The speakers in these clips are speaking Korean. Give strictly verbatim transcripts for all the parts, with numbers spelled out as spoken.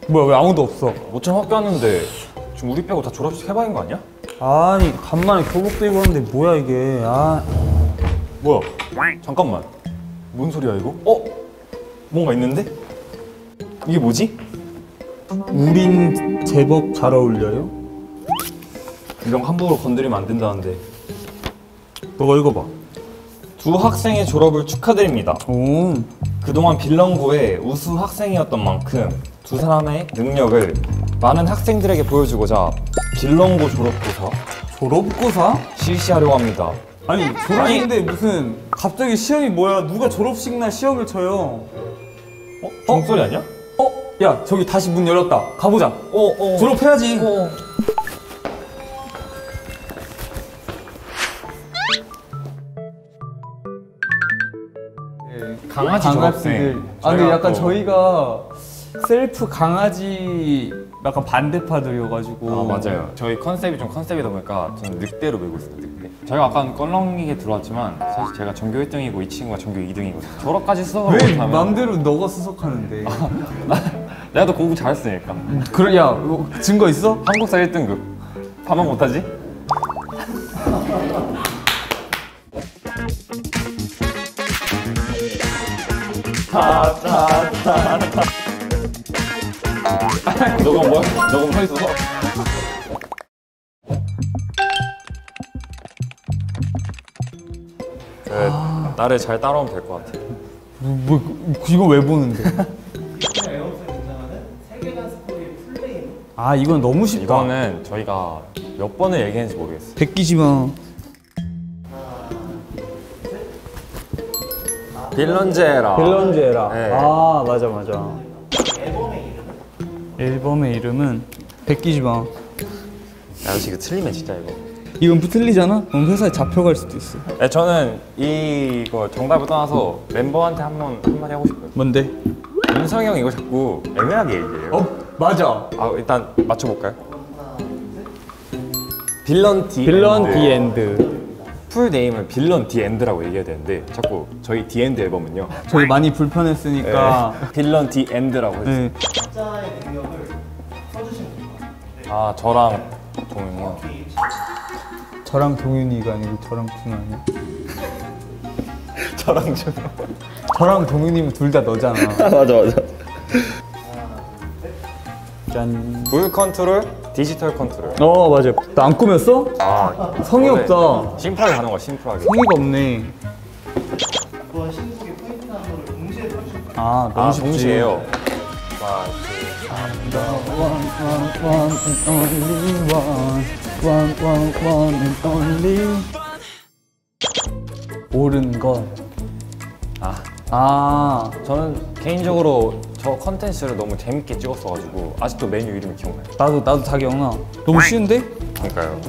뭐야, 왜 아무도 없어? 모처럼 학교 왔는데 지금 우리 빼고 다 졸업식 해방인 거 아니야? 아니, 간만에 교복도 입었는데 뭐야 이게. 아, 뭐야? 잠깐만. 뭔 소리야 이거? 어? 뭔가 있는데? 이게 뭐지? 우린 제법 잘 어울려요? 이런 함부로 건드리면 안 된다는데. 너가 읽어봐. 두 학생의 졸업을 축하드립니다. 오. 그동안 빌런고의 우수 학생이었던 만큼 두 사람의 능력을 많은 학생들에게 보여주고자 빌런고 졸업고사 졸업고사? 실시하려고 합니다. 아니, 졸업인데 무슨 갑자기 시험이 뭐야? 누가 졸업식 날 시험을 쳐요? 어? 종소리 아니야? 어? 야, 저기 다시 문 열렸다. 가보자. 어, 어. 졸업해야지. 어. 강아지 졸업생. 아, 근데 약간 또... 저희가 셀프 강아지 약간 반대파들이어가지고. 아, 맞아요. 저희 컨셉이 좀 컨셉이다 보니까 저는 늑대로 메고 있어요, 늑대. 저희가 약간 껄렁이게 들어왔지만 사실 제가 전교 일 등이고 이 친구가 전교 이 등이거든요. 졸업까지 수석을 왜 못하면 맘대로 너가 수석하는데? 내가 더 공부 잘했으니까. 그래, 야, 뭐 증거 있어? 한국사 일 등급. 반만 못하지? 너가 뭐야? 너가 서 있어서? 그, 아... 나를 잘 따라오면 될 것 같아. 뭐, 뭐 이거 왜 보는데? 아, 이건 너무 쉽다. 이거는 저희가 몇 번을 얘기했는지 모르겠어. 베끼지 마. 빌런제라. 빌런제라. 네. 아, 맞아, 맞아. 앨범의 이름은 베끼지 마. 야, 혹시 이거 틀리면 진짜 이거. 이건 틀리잖아? 그럼 회사에 잡혀갈 수도 있어. 네, 저는 이거 정답을 떠나서 멤버한테 한번 한마디 하고 싶어요. 뭔데? 윤성이 형 이거 자꾸 애매하게 얘기해요. 어? 맞아. 아, 일단 맞춰볼까요? 빌런 디 빌런 엔드. 디 엔드. 풀 네임은 빌런 디 엔드라고 얘기해야 되는데 자꾸 저희 디 엔드 앨범은요. 저희 많이 불편했으니까 네. 빌런 디 엔드라고 했어요. 네. 각자의 능력을 써주시면 됩니다. 아, 저랑 동윤이 형. 저랑 동윤이가 아니고 저랑 준호 아니야? 저랑 준호. 저랑 동윤이면 둘 다 너잖아. 맞아, 맞아. 짠. 물 컨트롤, 디지털 컨트롤. 어, 맞아. 나 안 꾸몄어? 아, 성의 없다. 심플하게 가는 거야, 심플하게. 성의가 없네. 이번 신곡의 포인트 한번을 동시에 써주시면 됩니다. 아, 너무 아, 쉽지. 동시에요. One, one, one and only. 옳은 것. 아, 아, 저는 개인적으로 저 컨텐츠를 너무 재밌게 찍었어가지고 아직도 메뉴 이름이 기억나요. 나도 나도 다 기억나. 너무 쉬운데? 그러니까요.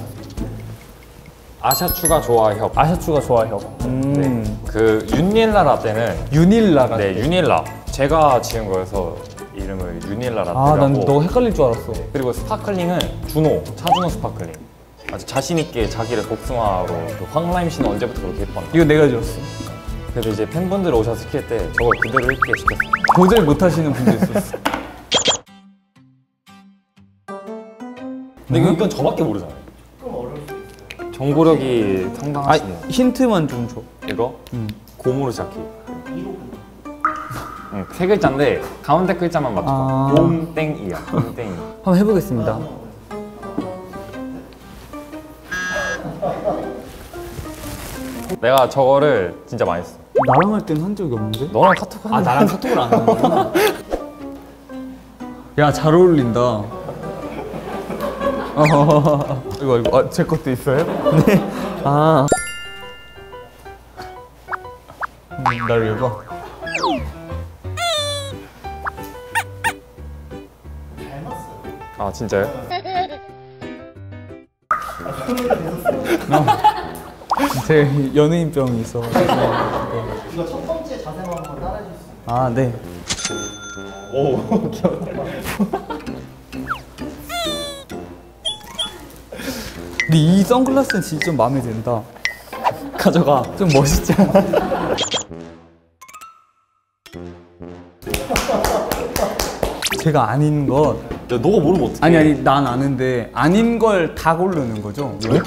아샤추가 좋아 협. 아샤추가 좋아 형. 음. 네. 그 윤일라 라떼는 유닐라 라떼. 네, 윤일라. 제가 지은 거여서 이름을 윤일라 라떼라고. 아, 난 너가 헷갈릴 줄 알았어. 그리고 스파클링은 준호, 차준호 스파클링. 아주 자신 있게 자기를 복숭아로 그 황라임 씨는 언제부터 그렇게 예뻤나. 이거 내가 지었어. 그래서 이제 팬분들 오셔서 시킬 때 저걸 그대로 읽게 시켰어요. 도저히 못 하시는 분도 있었어. 근데 이건 저밖에 모르잖아요. 조금 어려울 수 있어요. 정보력이 아, 상당하시네요. 힌트만 좀 줘. 이거? 음. 곰으로 시작해. 이로 응, 세 글자인데 가운데 글자만 맞춰봐. 아. 곰땡이야. 곰땡이. 한번 해보겠습니다. 내가 저거를 진짜 많이 했어. 나랑 할 때는 한 적이 없는데? 너랑 카톡 하는 아, 나랑 카톡을 안 하는 거구나. 야, 잘 어울린다. 어, 이거 이거 아, 제 것도 있어요? 네. 아. 음, 날 왜 봐? 닮았어요. 아, 진짜요? 제 연예인병이 있어가지고. 이거 첫 번째 자세만 한번 따라해 주실 수 있어요? 아, 네. 오, 귀엽다. 근데 이 선글라스는 진짜 좀 마음에 든다. 가져가. 좀 멋있잖아. 제가 아닌 것. 야, 너가 모르면 어떡해? 아니 아니 난 아는데 아닌 걸 다 고르는 거죠? 왜?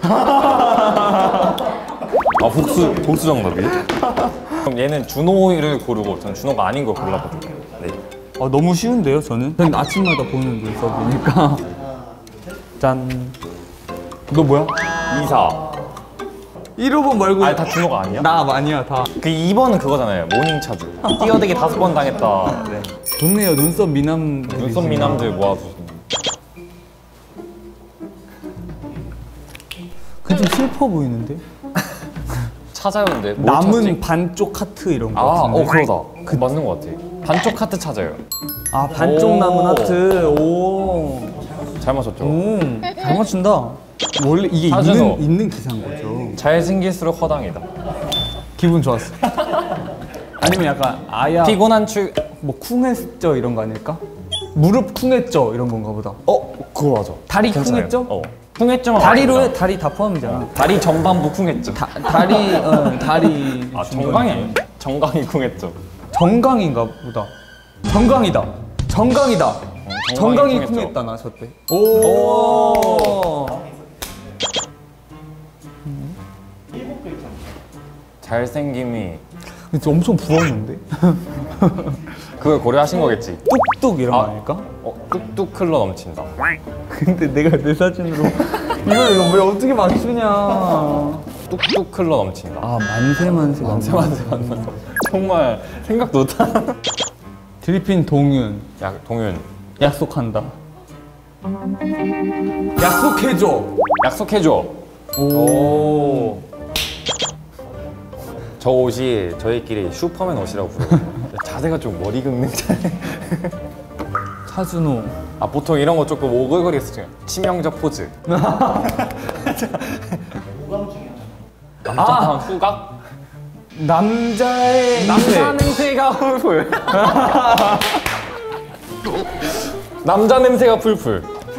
아 복수 복수 정답이에요? 그럼 얘는 준호를 고르고 전 준호가 아닌 걸 골랐거든요. 네. 아 너무 쉬운데요 저는? 전 아침마다 보는 눈썹이니까. 짠. 너 뭐야? 이사. 일 호번 말고. 아니 다 준호가 아니야? 나 아니야 다. 그 이 번은 그거잖아요. 모닝 차주. 뛰어대기 다섯 번 당했다. 네. 좋네요 눈썹 미남. 눈썹 미남들 모아두시는. 그좀 슬퍼 보이는데? 찾아요인데 뭘 남은 찾지? 반쪽 하트 이런 거 아, 같은데. 어 그러다. 그 맞는 것 같아. 반쪽 하트 찾아요. 아 반쪽 오. 남은 하트. 오. 잘 맞췄죠? 오. 잘 맞춘다. 원래 이게 사준호. 있는 있는 기사인 거죠. 잘생길수록 허당이다. 기분 좋았어. 아니면 약간 아야 피곤한 출. 뭐 쿵했죠 이런 거 아닐까? 무릎 쿵했죠 이런 건가 보다. 어 그거 맞아. 다리 괜찮아요. 쿵했죠? 어. 쿵했죠만. 다리로 해. 아닙니다. 다리 다 포함이잖아. 다리 전반부 쿵했죠. 다, 다리 어, 다리. 아 중간에. 정강이 아니야? 정강이 쿵했죠. 정강인가 보다. 정강이다. 정강이다. 정강이 쿵했죠. 쿵했다 나 저때. 오. 일곱 글자. 잘생김이 근데 엄청 부었는데? 그걸 고려하신 거겠지. 뚝뚝 이런 거 아. 아닐까? 어 뚝뚝 흘러 넘친다. 근데 내가 내 사진으로 이걸 이거 왜 어떻게 맞추냐? 뚝뚝 흘러 넘친다. 아 만세 만세 만세 만세 만세. 정말 생각도 못한. 드리핀 동윤 야 동윤 약속한다. 약속해줘. 약속해줘. 오. 저 옷이 저희끼리 슈퍼맨 옷이라고 부르거든요. 자세가 좀 머리 긁는 자세. 차준호. 아 보통 이런 거 조금 오글거리겠어 지금. 치명적 포즈. 오감 중에 하나. 남자한 후각? 남자의 남자 냄새. 냄새가 풀풀. 남자 냄새가 풀풀.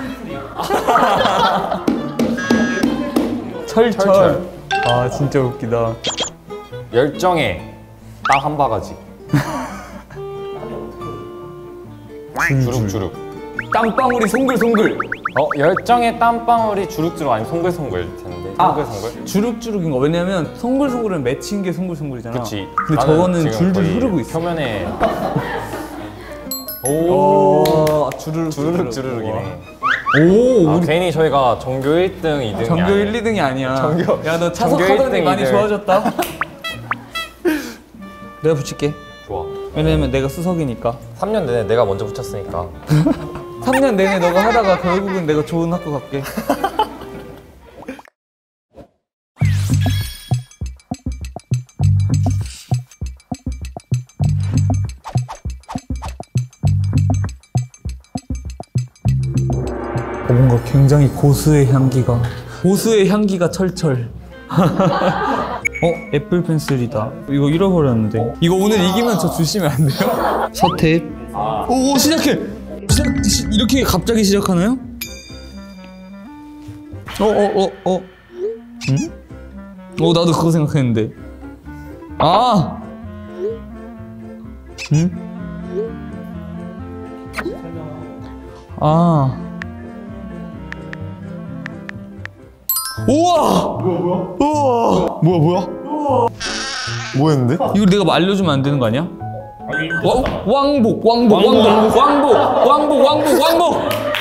철철. 철철. 아 진짜 웃기다. 열정에 땀 한 바가지. 주룩주룩. 땀방울이 송글송글. 어 열정에 땀방울이 주룩주룩 아니면 송글송글 텐데. 아. 송글송글. 주룩주룩인 거 왜냐면 송글송글은 맺힌 게 송글송글이잖아. 그렇지. 근데 저거는 줄줄 흐르고 있어. 표면에 오. 주르륵 주르륵 주르륵이네. 오. 아, 우리 괜히 저희가 전교 일 등, 이 등이 전교 아니에요. 일, 이 등이 아니야. 전교- 야 너 전교 차석하더니 일 등, 많이 이 등. 좋아졌다. 내가 붙일게. 좋아. 왜냐면 내가 수석이니까. 삼 년 내내 내가 먼저 붙였으니까. 삼 년 내내 너가 하다가 결국은 내가 좋은 학교 갈게. 어, 뭔가 굉장히 고수의 향기가 고수의 향기가 철철. 어? 애플 펜슬이다. 이거 잃어버렸는데. 이거 오늘 이기면 저 주시면 안 돼요? 서택. 오, 오 시작해. 시작 시, 이렇게 갑자기 시작하나요? 어, 어, 어, 어. 응? 어, 나도 그거 생각했는데. 아. 응? 아. 우와! 뭐야 뭐야? 우와! 뭐야 뭐야? 뭐였는데? 이거 내가 알려주면 안 되는 거 아니야? 와, 왕복, 왕복, 왕복, 왕복, 왕복, 왕복, 왕복.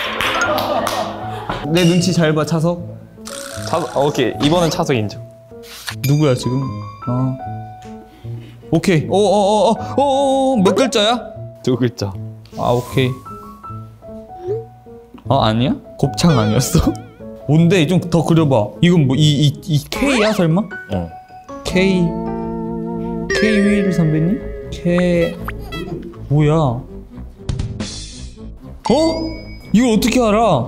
내 눈치 잘 봐, 차석. 차석, 어, 오케이. 이번은 차석 인정. 누구야 지금? 아, 오케이. 어, 어, 어, 어, 어, 어, 몇 글자야? 두 글자. 아, 오케이. 아, 아니야? 곱창 아니었어? 뭔데? 좀 더 그려봐. 이건 뭐, 이, 이, 이 K야 설마? 응. K K 윌 선배님? K 뭐야? 어? 이걸 어떻게 알아?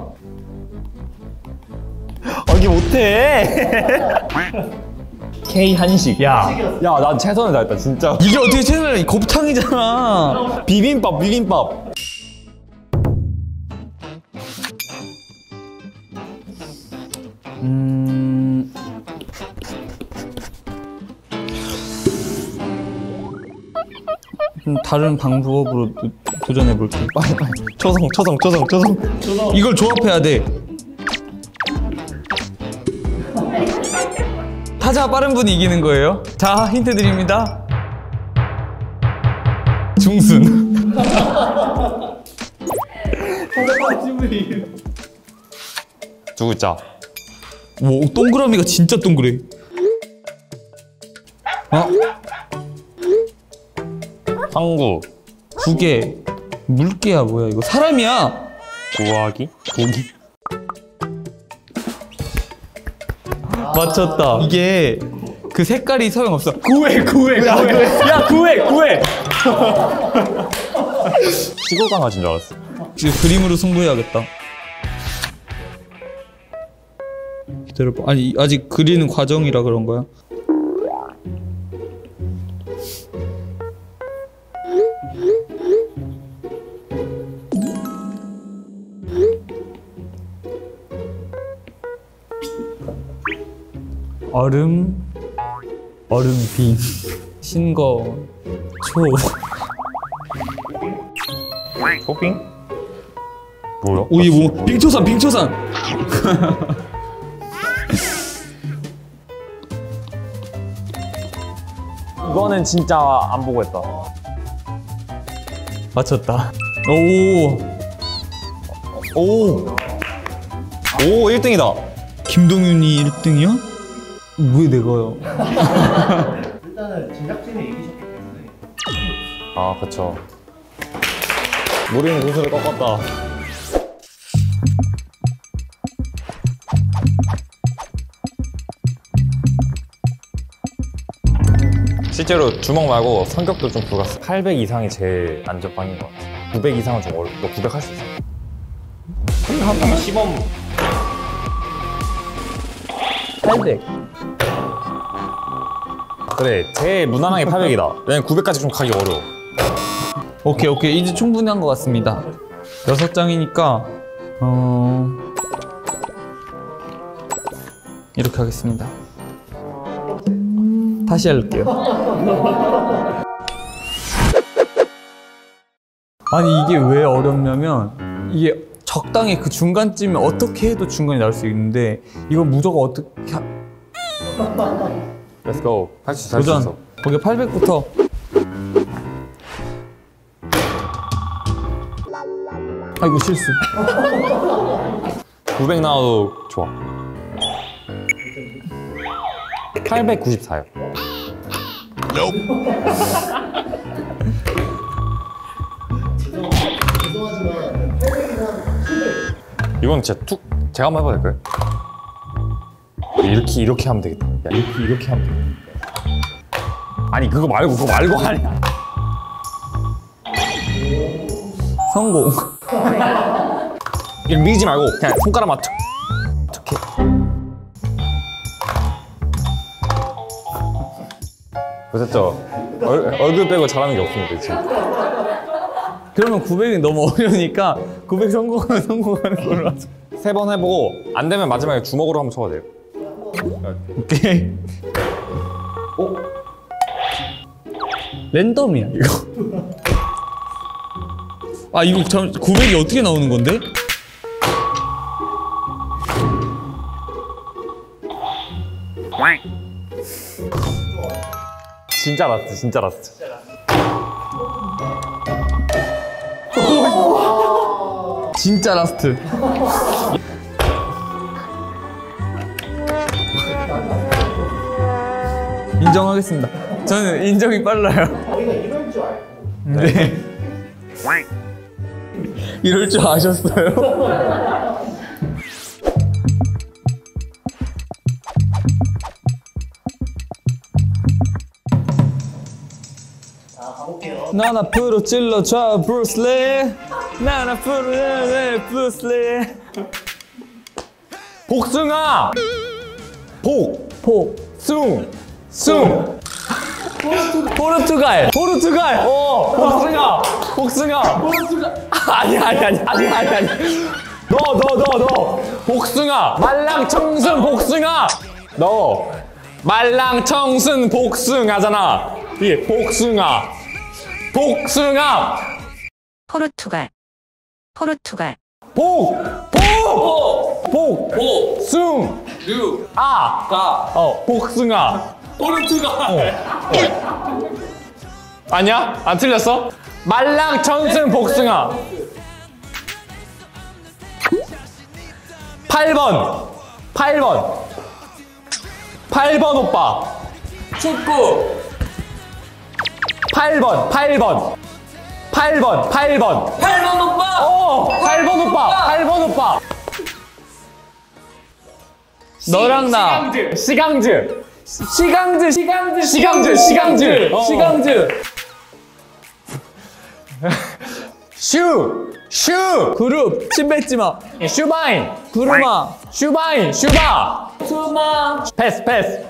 아, 이게 못해. K 한식. 야, 야, 난 최선을 다했다, 진짜. 이게 어떻게 채널이 곱창이잖아. 비빔밥, 비빔밥. 음... 좀 다른 방법으로 도전해볼게. 빨리 빨리. 초성 초성 초성 초성. 이걸 조합해야 돼. 타자 빠른 분이 이기는 거예요. 자, 힌트 드립니다. 중순. 두 글자. 오, 동그라미가 진짜 동그래. 어? 상구. 두 개. 물개야 뭐야 이거? 사람이야. 구하기. 고기. 맞췄다. 이게 그 색깔이 소용없어. 구해 구해 구해. 야 구해 구해. 시골 강아지인 줄 알았어. 지금 그림으로 승부해야겠다. 기다려봐. 아니 아직 그리는 과정이라 그런 거야. 얼음, 얼음빙, 신거, 초. 쇼핑? 뭐야? 오, 이게 뭐? 빙초산, 빙초산. 이거는 진짜 안 보고 했다. 맞췄다. 오, 오. 오, 일 등이다. 김동윤이 일 등이야? 왜 내가요? 일단은 제작진이 이기셨기 때문에 아, 그쵸. 우리는 고수를 꺾었다. 실제로 주먹 말고 성격도 좀 불갔어. 팔백 이상이 제일 안전빵인 것 같아. 구백 이상은 좀 어려워. 너 구백 할 수 있어? 한 시범. 팔백. 그래, 제일 무난하게 팔백이다. 왜냐면 구백까지 좀 가기 어려워. 오케이 오케이 이제 충분히 한 것 같습니다. 여섯 장이니까 어 이렇게 하겠습니다. 다시 할게요. 아니 이게 왜 어렵냐면 이게 적당히 그 중간쯤에 어떻게 해도 중간이 나올 수 있는데 이건 무조건 어떻게 하... Let's go. 할 수 있어, 할 수 있어. 도전. 거기 팔백부터. 아이고 실수. 구백 나와도 좋아. 팔백구십사요. 죄송하지만 팔백이랑 칠백 이건 진짜 툭 제가 한번 해봐도 될까요? 이렇게 이렇게 하면 되겠다. 야, 이렇게 이렇게 하면 되겠다. 아니 그거 말고 그거 말고 아니야. 성공. 이렇게 밀지 말고 그냥 손가락만 툭 툭 해. 보셨죠? 얼, 얼굴 빼고 잘하는 게 없습니다 지금. 그러면 구백이 너무 어려우니까 구백 성공하면 성공하는 걸로 하자. 세 번 해보고 안 되면 마지막에 주먹으로 한번 쳐도 돼요. 오케이. 어? 랜덤이야 이거. 아 이거 참 구백이 어떻게 나오는 건데? 진짜 라스트 진짜 라스트. 진짜 라스트. 인정하겠습니다. 저는 인정이 빨라요. 저희가 이럴 줄 알고 네. 이럴 줄 아셨어요? 자 가볼게요. 난 앞으로 찔러줘 브루스리. 난 앞으로 찔러줘 브루스리. 복숭아. 복. 포. 숭. 숭. 포르투갈. 포르투갈. 어. 복숭아. 복숭아. 포르투갈. 아니 아니 아니 아니 아니 아니. 너 너 너 너. 복숭아. 말랑청순 복숭아. 너. 말랑청순 복숭아잖아. 이게 복숭아. 복숭아. 포르투갈 포르투갈 복! 복! 복! 복! 승! 류, 아! 가, 어, 복숭아. 포르투갈. 아니야? 안 틀렸어? 말랑 전승 복숭아. 팔 번. 팔 번. 팔 번 오빠. 축구, 팔 번. 팔 번. 팔 번. 팔 번. 팔 번 오빠. 어! 팔 번 오빠. 팔 번 오빠. 너랑 나. 시강즈. 시강즈, 시강즈, 시강즈. 시강즈. 어. 시강즈. 슈. 슈. 그룹, 침 뱉지 마. 슈바인. 구르마, 슈바인. 슈바. 투마, 패스 패스.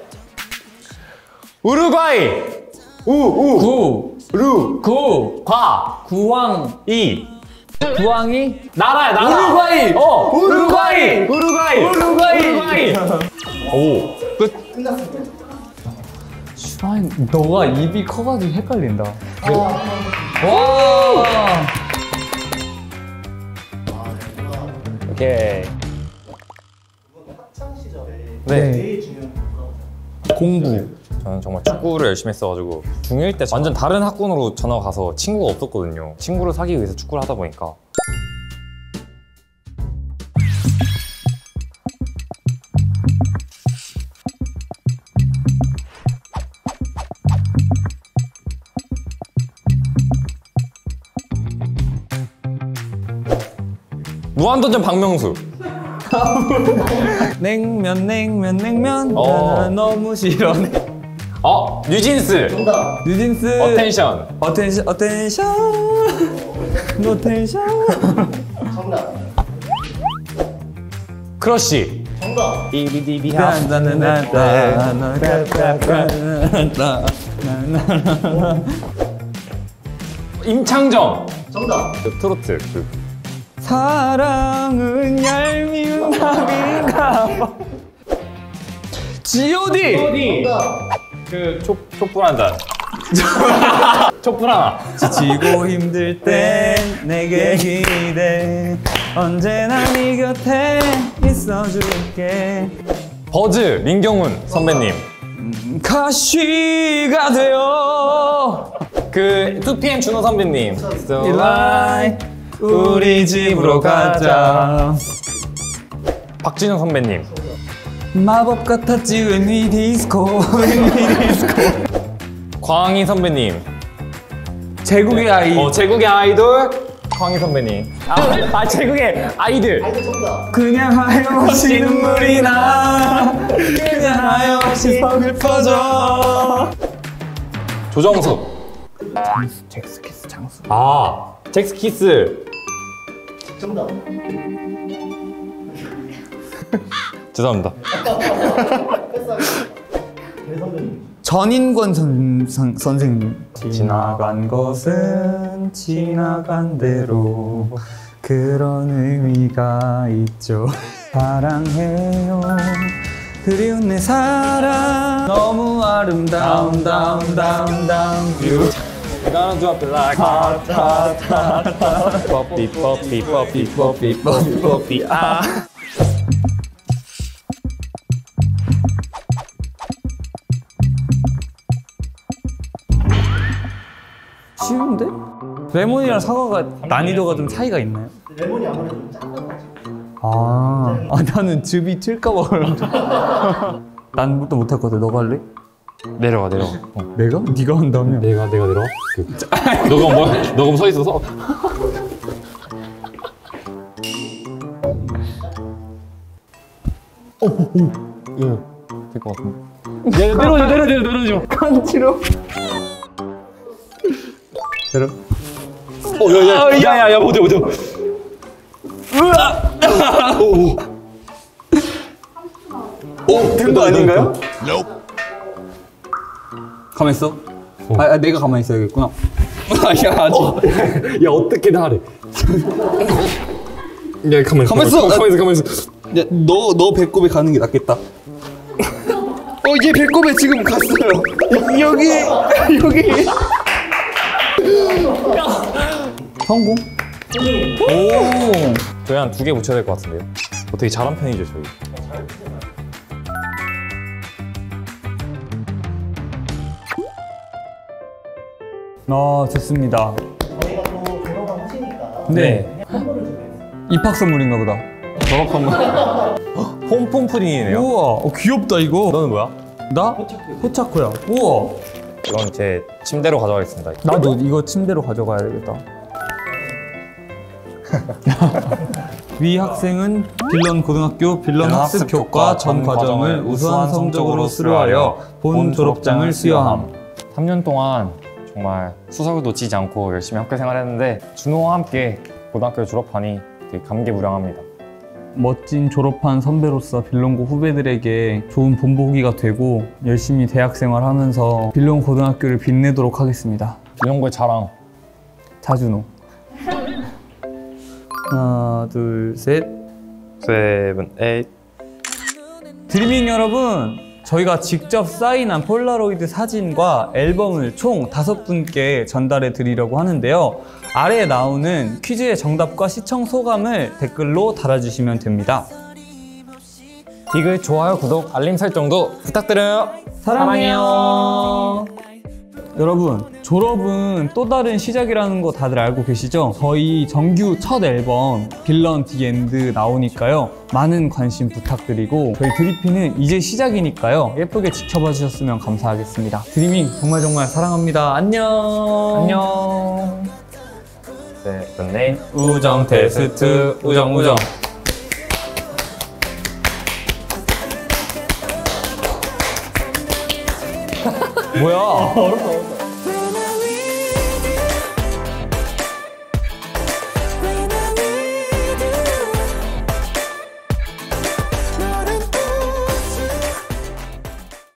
우루과이. 우. 우. 구, 루. 구, 과. 구황, 이. 구황이, 나라야 나라. 우루과이. 어. 우루과이. 우루과이. 우루과이. 우루과이. 오. 끝. 슈바인, 너가 입이 커가지고 헷갈린다. 와. 오케이. 학창 시절에 네. 제일 중요한 거 공부. 저는 정말 축구를 열심히 했어가지고 중일 때 완전 다른 학군으로 전화 가서 친구가 없었거든요. 친구를 사귀기 위해서 축구를 하다 보니까 무한도전 박명수. 냉면, 냉면, 냉면. 어. 나 너무 싫어네. 어. 뉴진스. 정답. 뉴진스. 어텐션. 어텐션, 어텐션. 노텐션. 정답. 크러쉬. 정답. 비비디비하. 임창정. 정답. 그 트로트 그 사랑은 얄미운 낙인가 봐. 지오디. 정답. 그 촛, 촛불 한 잔. 촛불 하나. 지치고 힘들 땐 내게 기대. 언제나 네 곁에 있어줄게. 버즈 민경훈 선배님. 가시가 되어 그 투피엠 준호 선배님. 일라이 우리 집으로 가자. 박진영 선배님. 마법 같았지 웬이 디스코 웬이 디스코. 광희 선배님. 제국의 아이. 어, 제국의 아이돌 광희 선배님. 아, 아 제국의 아이들. 아이들 정답. 그냥 하염없이 눈물이 나. 그냥 하염없이 서글퍼져. 조정석. 잭스키스 장수. 아, 잭스키스. 정답. 죄송합니다. 패스하겠습니다. 네 선배님. 전인권 선, 선, 선생님. 지나간 것은 지나간 대로 그런 의미가 있죠. 사랑해요 그리운 내 사랑 너무 아름다운 다운 다운 다운 뷰. Gonna drop it like hot, hot, hot, hot. 뽀삐, 뽀삐, 뽀삐, 뽀삐, 뽀삐, 뽀삐, 아. 쉬운데? 레몬이랑 사과가 난이도가 좀 차이가 있나요? 레몬이 아무래도 좀 짠가지고. 아, 아 나는 즙이 튈까봐 난 또 못했거든. 너가 할래? 내려가, 내려가. 어. 내가? 네가 한다며. 내가, 내가 내려가. 그. 너가 뭐, 너가 뭐 서 있어서? 오, 오, 예. 될것 같은데. 야, 내려오지, 내려오지, 내려오지. 간지러. 내려. 어, 야, 야, 야, 야, 야, 보자, 보자. 으아! 오, 오, 된 거 아닌가요? 가만 있어. 아, 아, 내가 가만히 있어야겠구나. 야, 아직. 어, 야, 어떻게든 하래. 야, 가만 있어. 가만 있어. 가만 있어, 가만 있어. 야, 너, 너 배꼽에 가는 게 낫겠다. 어, 얘 배꼽에 지금 갔어요. 여기, 여기. 성공? 오! 저희 한 두 개 붙여야 될 것 같은데요. 어떻게 잘한 편이죠 저희. 아, 좋습니다. 저희가 또 졸업을 하시니까 네. 선물을 준비했어요. 입학 선물인가 보다. 졸업 선물. 홈폰 푸딩이네요. 우와, 어, 귀엽다, 이거. 너는 뭐야? 나? 호차코야. 우와. 이건 제 침대로 가져가겠습니다. 나도 이거 침대로 가져가야 되겠다. 위 학생은 빌런 고등학교 빌런 학습 교과 전 과정을 우수한 성적으로 수료하려 본 졸업장을 수여함. 삼 년 동안 정말 수석을 놓치지 않고 열심히 학교 생활했는데 준호와 함께 고등학교 졸업하니 되게 감개무량합니다. 멋진 졸업한 선배로서 빌런고 후배들에게 좋은 본보기가 되고 열심히 대학 생활하면서 빌런 고등학교를 빛내도록 하겠습니다. 빌런고의 자랑. 자준호. 하나, 둘, 셋. 세븐, 에잇. 드리밍 여러분, 저희가 직접 사인한 폴라로이드 사진과 앨범을 총 다섯 분께 전달해 드리려고 하는데요. 아래에 나오는 퀴즈의 정답과 시청 소감을 댓글로 달아주시면 됩니다. 디귿, 좋아요, 구독, 알림 설정도 부탁드려요. 사랑해요. 여러분, 졸업은 또 다른 시작이라는 거 다들 알고 계시죠? 저희 정규 첫 앨범 빌런 디 엔드 나오니까요. 많은 관심 부탁드리고 저희 드리피는 이제 시작이니까요. 예쁘게 지켜봐 주셨으면 감사하겠습니다. 드리밍 정말 정말 사랑합니다. 안녕. 안녕. 세븐, 에잇. 우정 테스트 우정 우정. 뭐야?